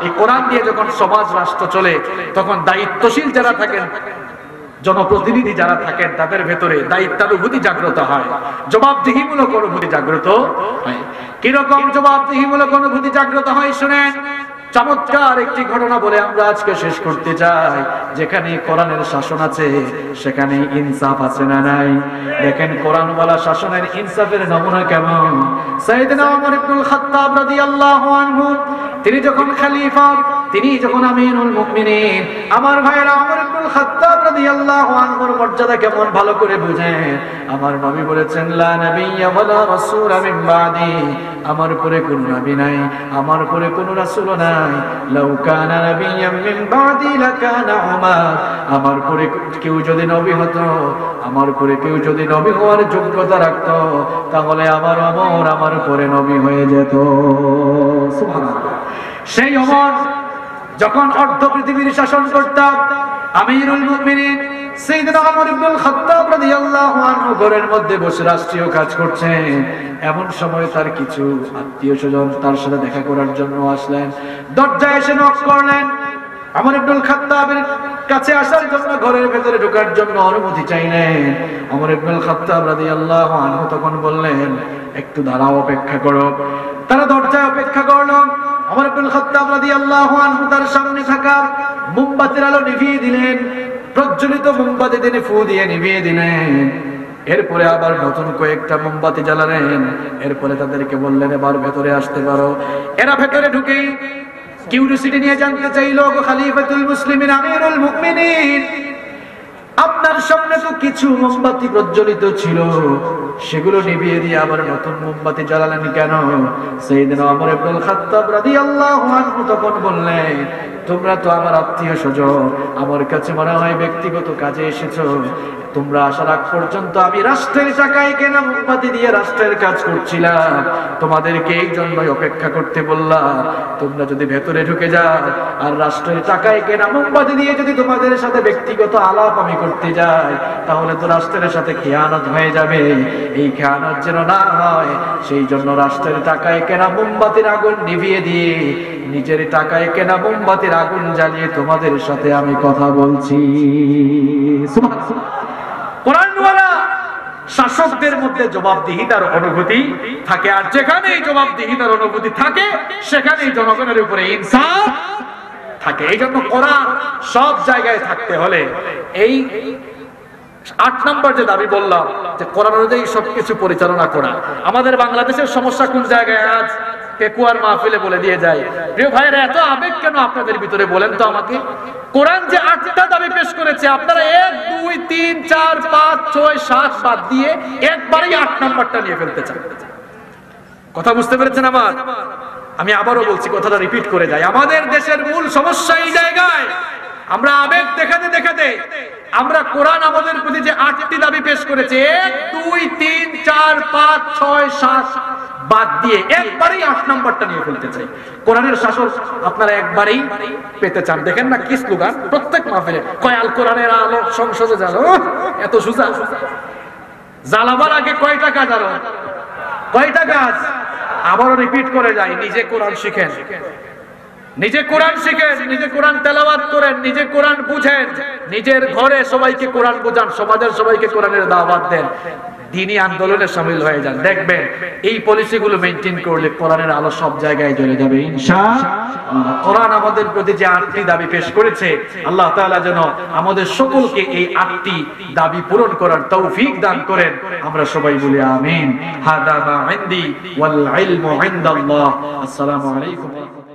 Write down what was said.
এই কোরআন দিয়ে যখন সমাজ রাষ্ট্র চলে তখন দায়িত্বশীল যারা থাকেন, জনপ্রতিনিধি যারা থাকেন, তাদের ভেতরে দায়িত্বানুভূতি জাগ্রত হয়, জবাবদিহিমূলক অনুভূতি জাগ্রত হয়। কিরকম জবাবদিহিমূলক অনুভূতি জাগ্রত হয় শুনেন। চমৎকার একটি ঘটনা বলে আমরা আজকে শেষ করতে চাই। যেখানে কোরআনের শাসন আছে সেখানে ইনসাফ আছে না নাই? দেখেন কোরআনওয়ালা শাসনের ইনসাফের নমুনা কেমন। সাইয়েদনা ওমর ইবনুল খাত্তাব রাদিয়াল্লাহু আনহু তিনি যখন খলিফা, তিনি যখন আমিরুল মুমিনিন, আমার ভাইরা ওমর ইবনুল খাত্তাব রাদিয়াল্লাহু আনহুর মর্যাদা কেমন ভালো করে বুঝেন। আমার নবী বলেছেন লা নাবিয়্যা ওয়ালা রাসূলা মিন বাদি, আমার উপরে কোনো নবী নাই, আমার উপরে কোনো রাসূলও নাই। লাউ কানা নাবিয়্যাম মিন বাদি লাকানা উমার, আমার উপরে কেউ যদি নবী হতো, আমার উপরে কেউ যদি নবী হওয়ার যোগ্যতা রাখতো, তাহলে আমার ওমর আমার উপরে নবী হয়ে যেত। সুবহানাল্লাহ। সেই ওমর যখন অর্ধ পৃথিবীর শাসন করতাম, আমিরুল মুমিনিন সাইয়েদনা ওমর ইবনুল খাত্তাব রাদিয়াল্লাহু আনহু ঘরের মধ্যে বসে রাষ্ট্রীয় কাজ করছেন। এমন সময় তার কিছু আত্মীয়-স্বজন তার সাথে দেখা করার জন্য আসলেন। দরজায় এসে নক করলেন। ওমর ইবনুল খাত্তাবের কাছে আসার জন্য, ঘরের ভেতরে ঢোকার জন্য অনুমতি চাইলেন। ওমর ইবনুল খাত্তাব রাদিয়াল্লাহু আনহু তখন বললেন, একটু দাঁড়াও, অপেক্ষা করো। তারা দরজায় অপেক্ষা করল। ওমর ইবনুল খাত্তাব রাদিয়াল্লাহু আনহু তার সামনে থাকা মোমবাতির আলো নিভিয়ে দিলেন। প্রজ্বলিত মোমবাতি তিনি ফু দিয়ে নিভিয়ে দিলেন। এরপরে আবার নতুন কয়েকটা মোমবাতি জ্বালালেন। এরপরে তাদেরকে বললেন, এবার ভেতরে আসতে পারো। এরা ভেতরে ঢুকেই কিউরিওসিটি নিয়ে জানতে চাইল, খলিফাতুল মুসলিমিন আমিরুল মুমিনিন, আপনার সামনে তো কিছু মোমবাতি প্রজ্বলিত ছিল, সেগুলো নিভিয়ে দিয়ে আবার নতুন মোমবাতি জ্বালালেন কেন? সাইয়েদনা ওমর ইবনুল খাত্তাব রাদিয়াল্লাহু আনহু তখন বললেন, তোমরা তো আমার আত্মীয়-স্বজন, আমার কাছে মনে হয় ব্যক্তিগত কাজে এসেছো। তোমরা আসার আগ পর্যন্ত আমি রাষ্ট্রের টাকায় কেনা মোমবাতি দিয়ে রাষ্ট্রের কাজ করছিলাম, তোমাদেরকে এই জন্যই অপেক্ষা করতে বললাম। তোমরা যদি ভেতরে ঢুকে যাও আর রাষ্ট্রের টাকায় কেনা মোমবাতি দিয়ে যদি তোমাদের সাথে ব্যক্তিগত আলাপ আমি করতে যাই, তাহলে তো রাষ্ট্রের সাথে খেয়ানত হয়ে যাবে। এই খেয়ানত যেন না হয়, সেই জন্য রাষ্ট্রের টাকায় কেনা মোমবাতির আগুন নিভিয়ে দিয়ে নিজের টাকায় কেনা মোমবাতির আগুন জ্বালিয়ে তোমাদের সাথে আমি কথা বলছি। কোরআনওয়ালা শাসকদের মধ্যে জবাবদিহিতার অনুভূতি থাকে, আর যেখানেই জবাবদিহিতার অনুভূতি থাকে সেখানেই জনগণের উপরে ইনসাফ থাকে। এই জন্য কোরআন সব জায়গায় থাকতে হলে এই ৮ নম্বর যে দাবি বললাম, যে কোরআন অনুযায়ী সবকিছু পরিচালনা করা। আমাদের বাংলাদেশের সমস্যা কোন জায়গায়? আজ পেকুয়ার মাহফিলে বলে দিয়ে যায়, প্রিয় ভাইরা এত আবেগ কেন আপনাদের ভিতরে বলেন তো আমাকে? কোরআন যে ৮টা দাবি পেশ করেছে, আপনারা ১, ২, ৩, ৪, ৫, ৬, ৭ বাদ দিয়ে একবারেই ৮ নম্বরটা নিয়ে ফেলতে চান। কথা বুঝতে পেরেছেন আমার? আমি আবারও বলছি, কথাটা রিপিট করে যাই। আমাদের দেশের মূল সমস্যা এই জায়গায়, আমরা আবেগ দেখাতে দেখাতে আমরা কোরআন আমাদের প্রতি যে ৮টি দাবি পেশ করেছে, ১, ২, ৩, ৪, ৫, ৬, ৭ বাদ দিয়ে একবারেই ৮ নম্বরটা নিয়ে ফেলতে চাই। কোরআনের শাসন আপনারা একবারেই পেতে চান। দেখেন না কি স্লোগান প্রত্যেক মাহফিলে, কয় আল কোরআনের আলো সংসদে জ্বালো। এত সোজা। জ্বালাবার আগে কয়টা কাজ? আরো কয়টা কাজ? আবারও রিপিট করে যাই, নিজে কোরআন শিখেন, নিজে কোরআন শিখেন, নিজে কোরআন তেলাওয়াত করেন, নিজে কোরআন বুঝেন, নিজের ঘরে সবাইকে কোরআন বোঝান, সমাজের সবাইকে কোরআনের দাওয়াত দেন, দ্বীনি আন্দোলনে শামিল হয়ে যান। দেখবেন এই পলিসিগুলো মেইনটেইন করলে কোরআনের আলো সব জায়গায় জ্বলে যাবে ইনশাআল্লাহ। কোরআন আমাদের প্রতি যে ৮টি দাবি পেশ করেছে, আল্লাহ তাআলা যেন আমাদের সকলকে এই ৮টি দাবি পূরণ করার তৌফিক দান করেন। আমরা সবাই বলি আমিন। হাদা মা ইনদি ওয়াল ইলমু ইনদাল্লাহ। আসসালামু আলাইকুম।